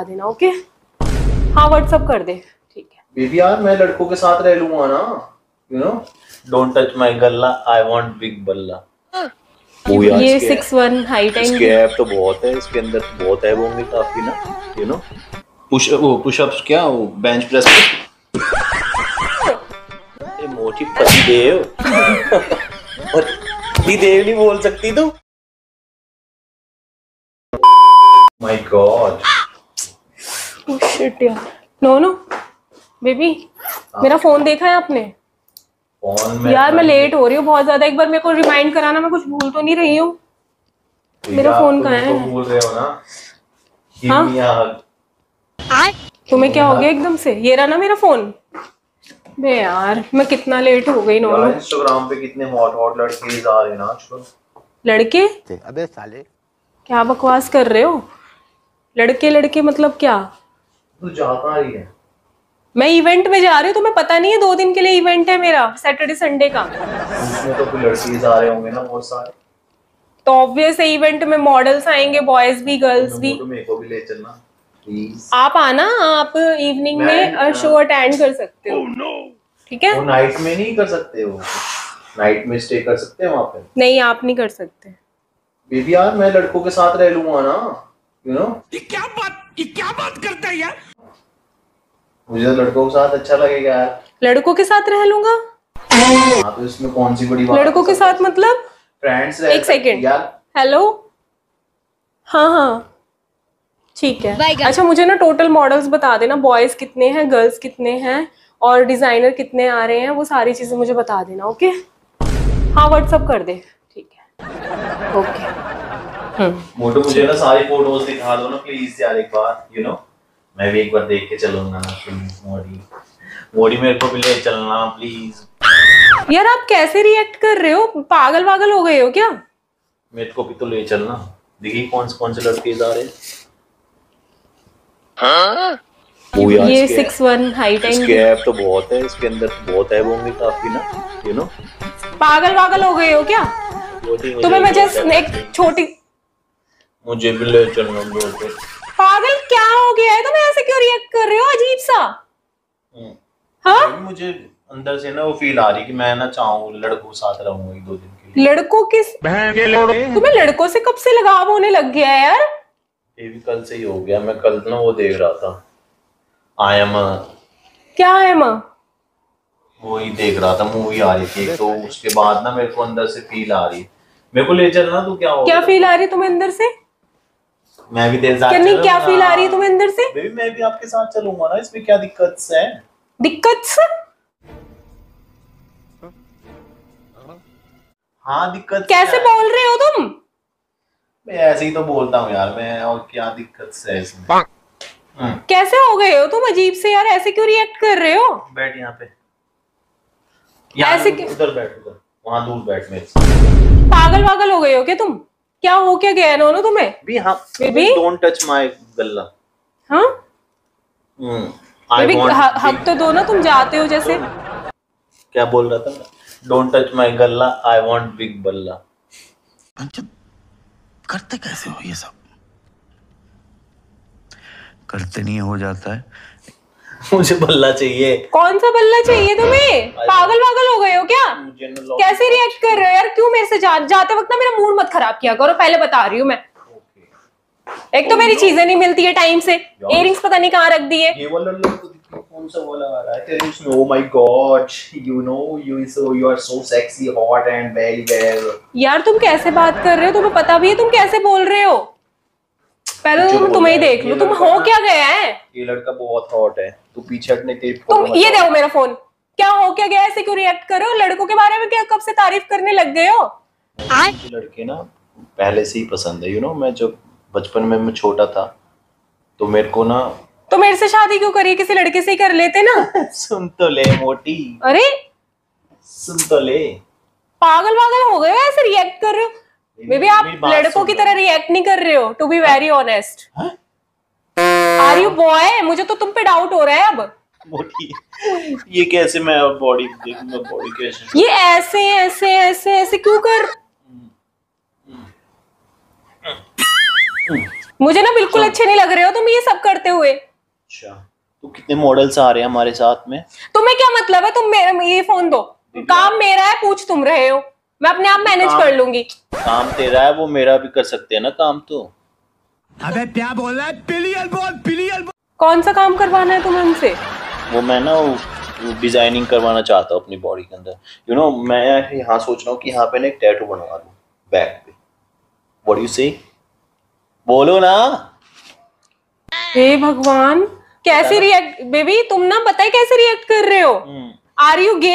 बता देना, ओके? हाँ व्हाट्सअप कर दे, ठीक है। बेबी यार मैं लड़कों के साथ रह लूंगा ना, you know. Don't touch my गल्ला, आई वांट बिग बल्ला। ये 6'1" हाइट है। इसके ऐप तो बहुत है, इसके अंदर तो बहुत ऐप होंगे काफी ना, यू नो। पुशअप्स क्या, वो बेंच प्रेस। ये मोटी पति देव। पति देव नहीं बोल सकती तू। My god. ओह शिट यार। नो नो बेबी, मेरा फोन देखा है आपने? फोन में यार मैं लेट हो रही हूँ बहुत ज्यादा, एक बार मेरे को रिमाइंड कराना, मैं कुछ भूल तो नहीं रही हूँ। मेरा फोन कहाँ है? भूल रहे हो ना? हाँ? तुम्हें क्या हो गया एकदम से? ये रहा ना मेरा फोन। बे यार मैं कितना लेट हो गई। नो नो, इंस्टाग्राम पे कितने हॉट हॉट लड़के आ रहे हैं ना आजकल। लड़के? अबे साले क्या बकवास कर रहे हो? लड़के लड़के मतलब क्या? तू जा कहाँ रही है? मैं इवेंट में जा रही हूँ, तुम्हें पता नहीं है? 2 दिन के लिए इवेंट है मेरा, सैटरडे संडे का। उसमें तो कोई लड़के आ रहे होंगे ना बहुत सारे। तो ऑब्वियस है, इवेंट में मॉडल्स आएंगे, बॉयज भी गर्ल्स भी। तो मेरे को भी ले चलना प्लीज। आप आना, आप इवनिंग में शो अटेंड कर सकते हो। ठीक है? वो नाइट में नहीं कर सकते, हो नाइट में स्टे कर सकते हैं वहाँ पे? नहीं आप नहीं कर सकते। बेबी यार मैं लड़कों के साथ रह लूंगा ना, यू नो। ये क्या बात करता है यार? मुझे तो लड़कों के साथ अच्छा लगेगा यार। लड़कों के साथ रह लूंगा? हाँ तो इसमें कौन सी बड़ी बात? लड़कों के साथ मतलब? फ्रेंड्स। एक सेकेंड यार। हेलो, हाँ हाँ ठीक है। अच्छा मुझे ना टोटल मॉडल्स बता देना, बॉयज कितने हैं, गर्ल्स कितने हैं, और डिजाइनर कितने आ रहे हैं, वो सारी चीजें मुझे बता देना, ओके? हाँ व्हाट्सअप कर दे, ठीक है, ओके। मोटू मुझे ना सारी फोटोज दिखा दो ना प्लीज यार एक बार, यू नो। मैं भी एक बार देख के चलूंगा ना प्लीज। मोड़ी मेरे को भी ले चलना प्लीज। यार आप कैसे रिएक्ट कर रहे हो? पागल वागल हो गए हो क्या? मेरे को भी तो ले चलना। देखिए कौन से लड़के जा रहे हैं। ये 6'1" हाइट है। इसके ऐप तो बहुत है, इसके अंदर तो बहुत ऐप होंगे काफी ना, यू नो। पागल वागल हो गए हो क्या? तुम्हें मैं जस्ट एक छोटी। मुझे भी ले चलना बोलते। पागल क्या हो गया है? तुम ऐसे क्यों रिएक्ट कर रहे हो अजीब सा? हाँ मुझे अंदर से ना वो फील आ रही कि मैं ना चाहूँ लड़कों के साथ रहूंगा 1-2 दिन के लिए। लड़कों किस? तुम्हें लड़कों से कब से लगाव होने लग गया है यार? ये भी कल से ही हो गया। मैं कल ना वो देख रहा था, आई एम क्या है माँ? वो ही देख रहा था, मूवी आ रही थी तो उसके बाद ना मेरे को अंदर से फील आ रही। मेरे को ले चलना। तू क्या हो क्या फील आ रही है तुम्हें अंदर से? मैं भी तेरे साथ नहीं क्या फील आ रही है तुम्हें अंदर से? बेबी मैं भी आपके साथ चलूंगा ना, इसमें क्या दिक्कत है? दिक्कत से? हाँ दिक्कत कैसे बोल रहे हो तुम? मैं ऐसे ही तो बोलता हूँ यार मैं, और क्या दिक्कत है इसमें? कैसे हो गए हो तुम अजीब से यार? ऐसे क्यों रिएक्ट कर रहे हो? बैठ यहाँ पे, ऐसे उधर बैठ, उधर वहाँ दूर बैठ मेरे से। पागल वागल हो गए हो क्या तुम? क्या हो क्या गया नोनो तुम्हें? भी हाँ बेबी डोंट टच माय गल्ला। हाँ बेबी हक तो दो ना, तुम जाते हो जैसे। क्या बोल रहा था? डोंट टच माय गल्ला, आई वांट बिग बल्ला। करते कैसे हो ये सब? करते नहीं हो जाता है। मुझे बल्ला चाहिए। कौन सा बल्ला चाहिए तुम्हें? पागल वागल हो गए हो क्या? कैसे रिएक्ट कर रहे हो यार? क्यों मेरे से जाते वक्त ना मेरा मूड मत खराब किया करो, पहले बता रही हूँ मैं। एक तो मेरी चीजें नहीं मिलती है टाइम से, इयररिंग्स पता नहीं कहाँ रख दिए। ये वाला कौन सा वाला आ रहा है तेरे उसमें? Oh my god, you know you are so sexy, hot and very well. यार तुम कैसे बात कर रहे हो? तुम्हें पता भी है तुम कैसे बोल रहे हो? पहले तो तुम्हें ही देख लो, तुम हो क्या गया है? ये लड़का बहुत हॉट है, तू पीछे हटने तेरी तुम ये देखो मेरा फोन। क्या हो क्या गया? ऐसे क्यों रिएक्ट कर रहे हो? लड़कों के बारे में क्या कब से तारीफ करने लग गए हो? लड़के ना पहले से ही पसंद है, यू नो। मैं जब बचपन में मैं छोटा था तो मेरे को ना। तो मेरे से शादी क्यों करी? किसी लड़के से ही कर लेते ना। सुन तो ले मोटी, अरे सुन तो ले। पागल वागल हो गए हो? ऐसे रिएक्ट कर रहे हो? बेबी आप लड़कों की तरह रिएक्ट नहीं कर रहे हो, to be very honest. Are you boy? मुझे तो तुम पे डाउट हो रहा है अब। मोटी ये कैसे? मैं बॉडी देखूंगा, बॉडी कैसे? ये ऐसे ऐसे ऐसे ऐसे क्यों कर? मुझे ना बिल्कुल अच्छे नहीं लग रहे हो तुम ये सब करते हुए। अच्छा, तो कितने मॉडल्स आ रहे हैं हमारे साथ में? तुम्हें क्या मतलब है? तुम मेरा ये फोन दो, काम मेरा है, पूछ तुम रहे हो, मैं अपने आप मैनेज कर लूंगी। काम तेरा है, वो मेरा भी कर सकते हैं ना काम तो। अबे क्या बोल रहा है? पिलियल बोल, पिलियल बोल। कौन सा काम करवाना है तुम्हें हमसे? वो मैं ना डिजाइनिंग करवाना चाहता हूँ अपनी बॉडी के अंदर। मैं यहाँ सोच रहा हूँ कि यहाँ पे ना एक टैटू बनवा लूँ बैक पे। व्हाट डू यू से? बोलो ना। हे भगवान, कैसे रिएक्ट बेबी, तुम ना पता है कैसे रिएक्ट कर रहे हो? Are you gay?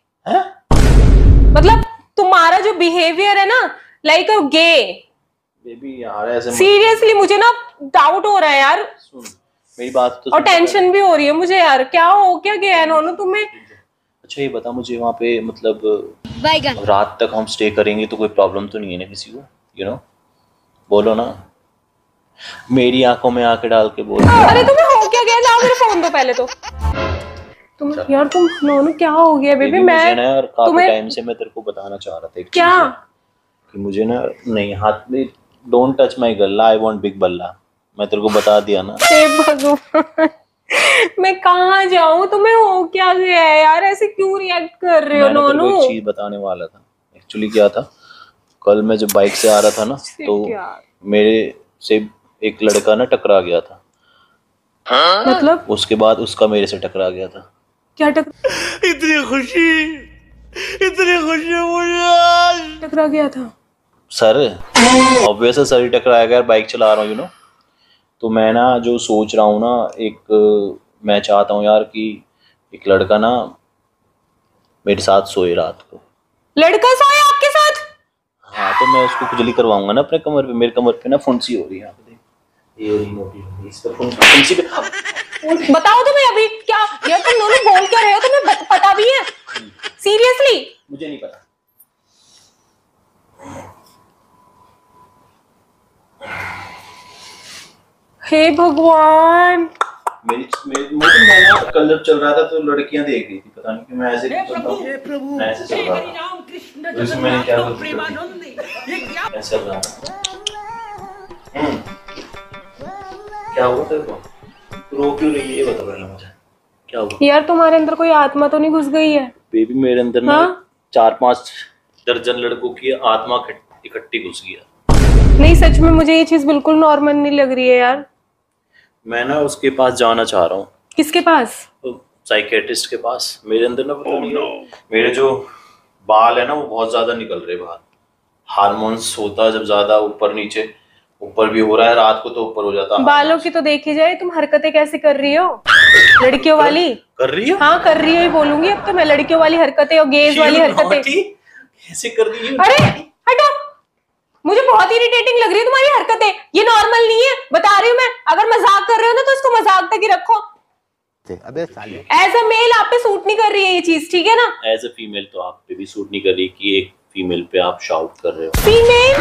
मतलब तुम्हारा जो बिहेवियर है ना, लाइक अ गे। बेबी यार ऐसे सीरियसली मुझे ना डाउट हो रहा है यार। सुन मेरी बात तो, और टेंशन भी हो रही है मुझे यार, क्या हो क्या गया है नोनू तुम्हें? अच्छा ये बता मुझे, वहाँ पे मतलब रात तक हम स्टे करेंगे तो कोई प्रॉब्लम तो नहीं है ना किसी को? बोलो ना, मेरी आंखों में आंखें डाल के बोलो। अरे तुम्हें हो क्या गया? लाओ मेरा फोन दो पहले तो। तुम यार तुम नोनू क्या हो गया बेबी? मैं ना यार काफी टाइम से मैं तेरे को बताना चाह रहा था क्या कि मुझे ना नहीं, हाथ में डोंट टच माय गल्ला, आई वांट बिग बल्ला। मैं तेरे को बता दिया ना। भगवान, मैं कहाँ जाऊँ? तुम्हें हो क्या गया है यार? ऐसे क्यों रिएक्ट कर रहे हो नोनू? मैं एक चीज बताने वाला था। एक्चुअली क्या था, कल मैं जब बाइक से आ रहा था ना तो मेरे से एक लड़का ना टकरा गया था। मतलब उसके बाद उसका मेरे से टकरा गया था। क्या इतनी खुशी मुझे टकरा गया था? सर ऑब्वियस है, सर ही टकराया गया, बाइक चला रहा हूँ तो मैं ना जो सोच रहा हूँ ना, मैं चाहता हूँ यार कि एक लड़का ना मेरे साथ सोए रात को। लड़का सोए आपके साथ? हाँ, तो मैं उसको खुजली करवाऊंगा ना अपने कमर पे। मेरे कमर पे ना फुंसी हो रही है, ये रही मोटी, इस पे फुंसी पे। बताओ तुम्हें अभी क्या यार, तुम दोनों बोल क्या रहे हो? तुम्हें पता भी है? सीरियसली मुझे नहीं पता। हे भगवान, मैं ना कल जब चल रहा था तो लड़कियां देख रही थी, पता नहीं क्यों मैं ऐसे मैं ऐसे चल रहा था, तो इसमें मैंने क्या ऐसे चल रहा था। क्या हुआ तेरे को? रो क्यों रही है ये बता पहले मुझे, क्या हुआ? यार तुम्हारे अंदर कोई आत्मा तो नहीं घुस गई है? बेबी मेरे अंदर ना 4-5 दर्जन लड़कों की आत्मा इकट्ठी घुस गया। नहीं सच में मुझे ये चीज बिल्कुल नॉर्मल नहीं लग रही है यार। मैं ना उसके पास जाना चाह रहा हूँ। किसके पास? साइकेट्रिस्ट के पास। मेरे अंदर ना मेरे जो बाल है ना वो बहुत ज्यादा निकल रहे बाहर। हार्मोन्स होता है जब ज्यादा ऊपर नीचे, ऊपर भी हो रहा है, रात को तो ऊपर हो जाता है। बालों की तो देखी जाए, तुम हरकतें कैसे कर रही हो? लड़कियों वाली कर रही हो? हाँ कर रही हो ही बोलूंगी अब तो मैं। लड़कियों वाली हरकतें और गेज वाली हरकतें कैसे कर रही हो? अरे हटो, मुझे बहुत इरिटेटिंग लग रही है तुम्हारी हरकतें। ये नॉर्मल नहीं है, बता रही हूँ मैं। अगर मजाक कर रहे हो ना तो इसको मजाक तक ही रखो। अबे साले, एज अ मेल आप पे सूट नहीं कर रही है ये चीज, ठीक है ना? एज अ फीमेल तो आप पे भी सूट नहीं कर रही कि एक फीमेल पे आप शाउट कर रहे हो। फीमेल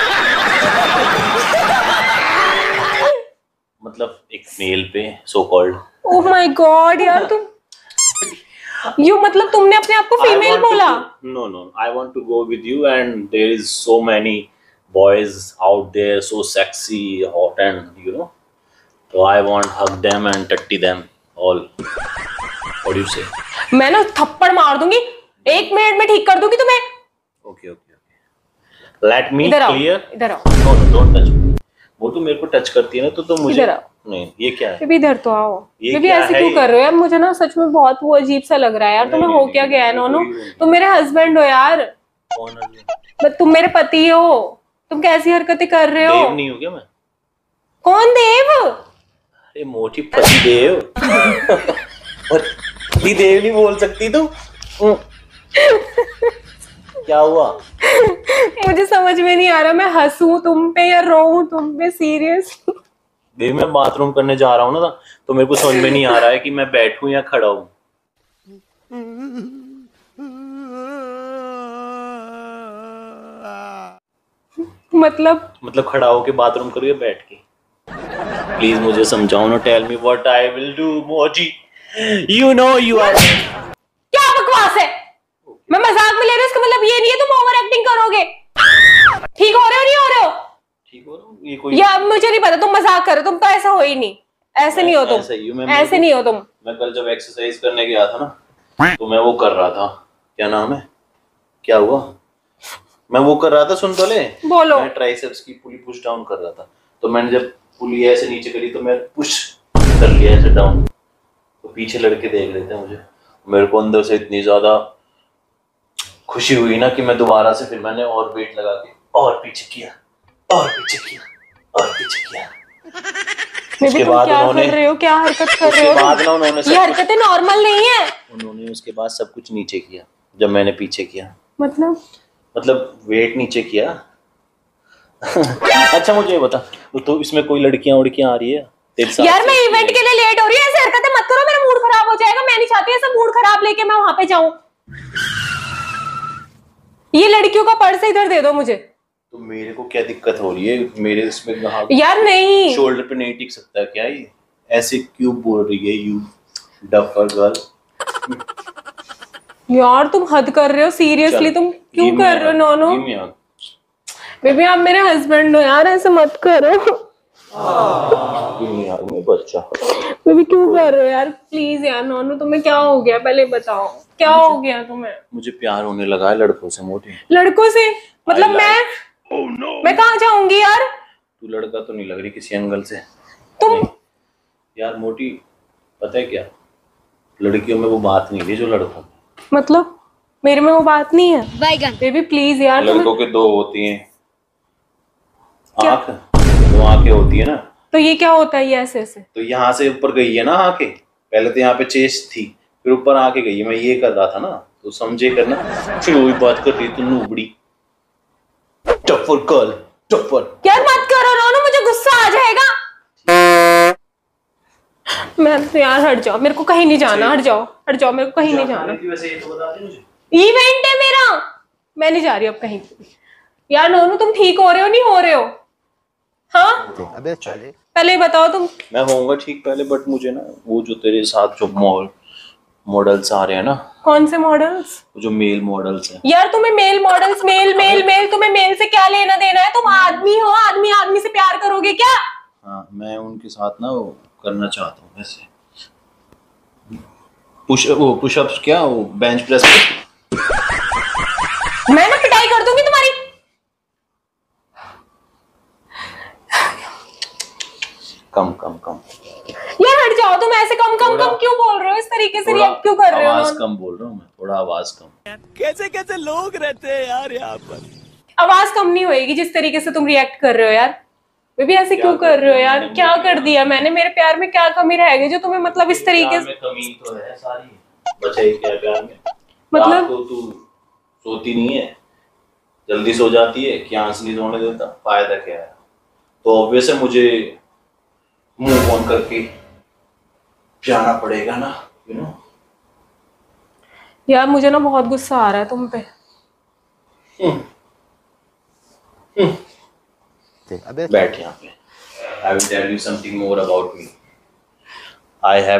मतलब एक मेल पे so called. Oh my god यार, तुम मतलब तुमने अपने आप को फीमेल बोला? No no, I want to go with you and there is so many boys out there so sexy, hot and so I want hug them and touch them all. What do you say? मैं ना थप्पड़ मार दूंगी, 1 minute में ठीक कर दूंगी तुम्हें। Okay. Let me clear. इधर आओ। No, don't touch me. वो तो मेरे को टच करती है ना तो मुझे इधर आओ। नहीं, ये क्या है? बेबी इधर तो आओ। बेबी ऐसे है क्यों कर रहे हो यार? मुझे ना सच में बहुत वो अजीब सा लग रहा है यार। तुम्हें हो क्या गया है नोनू? तुम मेरे हस्बैंड हो यार। कौन है? तुम मेरे पति हो, तुम कैसी हरकतें कर रहे हो? देव नहीं हो क्या मैं? कौन देव? अरे मोटी पति देव। पति देव नहीं बोल सकती तू? क्या हुआ? मुझे समझ में नहीं आ रहा मैं हंसूं तुम पे या रोऊं तुम पे। सीरियस बेबी मैं बाथरूम करने जा रहा हूँ ना तो मेरे को समझ में नहीं आ रहा है कि मैं बैठूं या खड़ा हूँ। मतलब खड़ा होके बाथरूम करूँ या बैठ के? प्लीज मुझे समझाओ ना। Tell me what I will do मोजी। You know you are. क्या बकवास है? मैं मजाक में ले रही हूँ, इसका मतलब ये नहीं है तुम ओवर एक्टिंग करोगे। ठीक हो रहे हो नहीं हो रहे हो? ठीक हो रहा हूँ, ये कोई या मुझे नहीं पता, तुम मजाक कर रहे हो, तुम तो ऐसा हो ही नहीं, ऐसे नहीं हो तुम, ऐसे नहीं हो तुम। मैं कल जब एक्सरसाइज करने गया था ना, तो मैं वो कर रहा था, क्या नाम है, क्या हुआ, मैं वो कर रहा था, सुन तो ले, बोलो। मैं ट्राइसेप्स की पुली पुश डाउन कर रहा था, तो मैंने जब पुली ऐसे नीचे करी तो मैं पुश कर लिया ऐसे डाउन, तो पीछे लड़के देख रहे थे मुझे, मेरे को अंदर से इतनी ज्यादा खुशी हुई ना कि मैं दोबारा से फिर मैंने और वेट लगा के और पीछे किया और पीछे किया और पीछे किया। उसके बाद क्या कर रहे हो, क्या हरकत कर रहे हो? उसके बाद ना उन्होंने ये हरकतें नॉर्मल नहीं है। उन्होंने उसके बाद सब कुछ नीचे किया जब मैंने पीछे किया, मतलब वेट नीचे किया। अच्छा मुझे ये बता, तो इसमें कोई लड़कियां उड़कियां आ रही है तेरे साथ? यार मैं इवेंट के लिए लेट हो रही हूँ, ऐसे हरकतें मत करो, मेरा मूड खराब हो जाएगा, मैं नहीं चाहती ऐसा मूड खराब लेके मैं वहां पे जाऊं। ये लड़कियों का पर्स इधर दे दो मुझे। तो मेरे को क्या दिक्कत हो रही है, मेरे इसमें कहाँ यार नहीं, शोल्डर पे नहीं टिक सकता क्या ये, ऐसे क्यों बोल रही है यू डफर गर्ल? यार तुम हद कर रहे हो, सीरियसली तुम क्यों कर रहे हो? नोनो बेबी आप मेरे हस्बैंड हो यार, ऐसे मत करो। बच्चा बेबी क्यों कर रहे हो यार, प्लीज यार। नोनो तुम्हें क्या हो गया, पहले बताओ क्या हो गया तुम्हें? मुझे प्यार होने लगा है लड़कों से, मोटी लड़कों से? मतलब मैं कहाँ जाऊंगी यार? तू लड़का तो नहीं लग रही किसी एंगल से तुम यार मोटी, पता है क्या, लड़कियों में वो बात नहीं है जो लड़कों में। मतलब मेरे में वो बात नहीं है? बेबी प्लीज यार। लड़कों के दो होती हैं आंख, दो आंखें होती है ना, तो ये क्या होता है? ये ऐसे ऐसे तो यहाँ से ऊपर गई है ना आंखें, पहले तो यहाँ पे चेस्ट थी, फिर ऊपर आके गई है, मैं ये कर रहा था ना, तो समझे करना, फिर वही बात कर रही तू नूबड़ी टफर गर्ल टफर। यार मत करो रोनो, मुझे गुस्सा आ जाएगा। मैं तो यार हट जाओ, मेरे को कहीं नहीं जाना, हट जाओ हट जाओ, मेरे को कहीं नहीं जाना। वैसे ये तो बता दे मुझे, इवेंट है मेरा, मैं नहीं जा रही अब कहीं। यार नोनू तुम ठीक हो रहे हो नहीं हो रहे हो? हाँ अबे चले पहले बताओ तुम। मैं होऊंगा ठीक पहले, बट मुझे ना वो जो तेरे साथ जो मॉडल्स आ रहे हैं ना। कौन से मॉडल्स? जो मेल मॉडल्स हैं यार तुम्हें मेल मॉडल्स, मेल तुम्हें मेल से क्या लेना देना है? तुम आदमी हो, आदमी से प्यार करोगे क्या? हाँ मैं उनके साथ ना वो करना चाहता हूँ वैसे, पुशअप्स क्या, वो बेंच प्रेस। मैं ना पिटाई कर दूंगी तुम्हारी। कम कम कम यार हट जाओ, तुम ऐसे कम क्यों बोल रहे हो? इस तरीके से रिएक्ट क्यों कर रहे हो? आवाज कम बोल रहा हूँ मैं, थोड़ा आवाज कम। कैसे कैसे लोग रहते हैं यार यहाँ पर। आवाज कम नहीं होएगी जिस तरीके से तुम रिएक्ट कर रहे हो यार। बेबी ऐसे क्यों कर रहे हो यार? क्या कर दिया मैंने? मेरे प्यार में क्या कमी रह गई जो तुम्हें मतलब इस तरीके से? कमी तो है सारी, बचाई क्या प्यार में, मतलब तो तू सोती नहीं है, जल्दी सो जाती है, क्या आंस नहीं सोने देता, फायदा क्या है? तो ऑब्वियस है मुझे मूव ऑन करके जाना पड़ेगा ना, यू नो। यार मुझे ना बहुत गुस्सा आ रहा है तुम पे। बैठ यहाँ पे। I will tell you something more about me. I have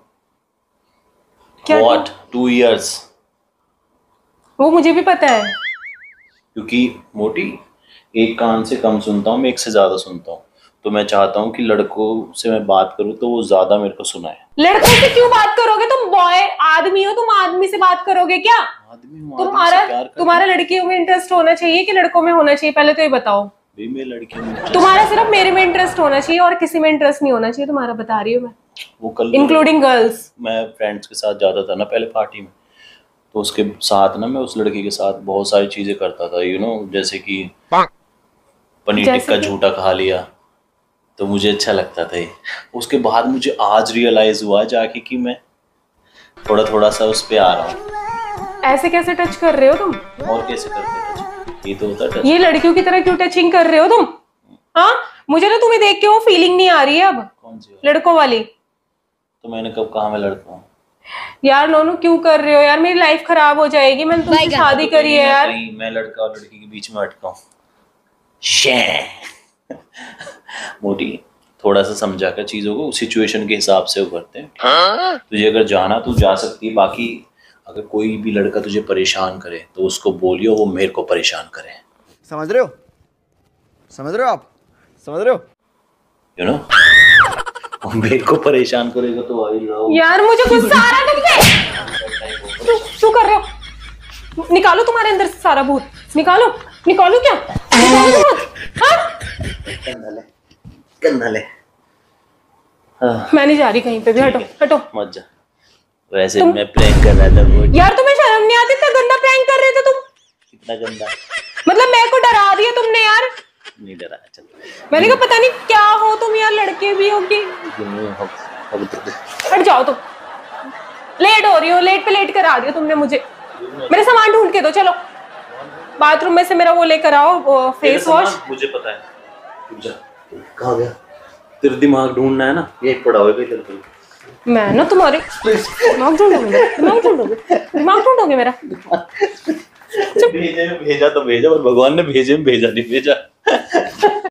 what 2 years। वो मुझे भी पता है, क्योंकि मोटी एक कान से कम सुनता हूँ मैं, एक से ज्यादा सुनता हूँ, तो मैं चाहता हूँ कि लड़कों से मैं बात करूँ तो वो ज्यादा मेरे को सुनाए। लड़कों से क्यों बात करोगे? तुम बॉय आदमी हो, तुम आदमी से बात करोगे क्या? आदमी हूँ, तुम्हारा लड़कियों में इंटरेस्ट होना चाहिए कि लड़कों में होना चाहिए? पहले तो ये बताओ। तुम्हारा सिर्फ मेरे में इंटरेस्ट होना चाहिए और किसी में इंटरेस्ट नहीं होना चाहिए तुम्हारा, बता रही हूँ मैं। वो कल इंक्लूडिंग गर्ल्स। मैं फ्रेंड्स के साथ जाता था ना पहले पार्टी में, तो उसके साथ ना मैं उस लड़की के साथ बहुत सारी चीजें करता था, यू नो, जैसे कि पनीर टिक्का झूठा खा लिया, तो मुझे अच्छा लगता था ये। उसके बाद मुझे आज रियलाइज हुआ जाके कि मैं थोड़ा थोड़ा सा उस पे आ रहा हूँ। ऐसे कैसे टच कर रहे हो तुम? और कैसे करते टच? ये तो होता टच। ये लड़कियों की तरह क्यों टचिंग कर रहे हो तुम? हाँ मुझे ना तुम्हें देख के वो फीलिंग नहीं आ रही है अब। कौन सी? लड़कों वाली। तो मैंने कब कहा मैं लड़का हूँ? यार नोनू क्यों कर रहे हो यार? मेरी लाइफ खराब हो जाएगी, मैंने तुमसे शादी करी है यार। मैं लड़का और लड़की के बीच में अटका हूँ। मोटी थोड़ा सा समझा कर चीजों को सिचुएशन के हिसाब से करते हैं। तुझे अगर जाना तू जा सकती है, बाकी अगर कोई भी लड़का तुझे परेशान करे तो उसको बोलियो वो मेरे को परेशान करे। समझ रहे हो आप? समझ रहे हो? यू नो मेरे को परेशान करेगा तो आई लव यार मुझे गुस्सा आ रहा है तुमसे। क्यों कर रहे हो? निकालो तुम्हारे अंदर से सारा भूत, निकालो। निकालो क्या? निकालो भूत। हाँ? करना ले। मैं नहीं जा रही कहीं पे भी, हटो हटो मत जा। वैसे मैं प्रैंक कर रहा था वो। यार तुम्हें शर्म नहीं आती? इतना गंदा प्रैंक कर रहे थे तुम। कितना गंदा? मतलब मेरे को डरा दिया तुमने यार। नहीं डरा, चल। मैंने कहा पता नहीं क्या हो तुम यार, लड़के भी हो कि। हट जाओ तुम, लेट हो रही हो, लेट पे लेट करा दिया तुमने मुझे। मेरे सामान ढूंढ के दो, चलो बाथरूम में से मेरा वो लेकर आओ, फेस वॉश। मुझे पता है। कहाँ गया? तेरा दिमाग ढूंढना है ना, ये पड़ा होगा इधर पे। मैं ना तुम्हारे दिमाग ढूंढोगे मेरा। भेजा तो भेजा, पर भगवान ने भेजा नहीं भेजा।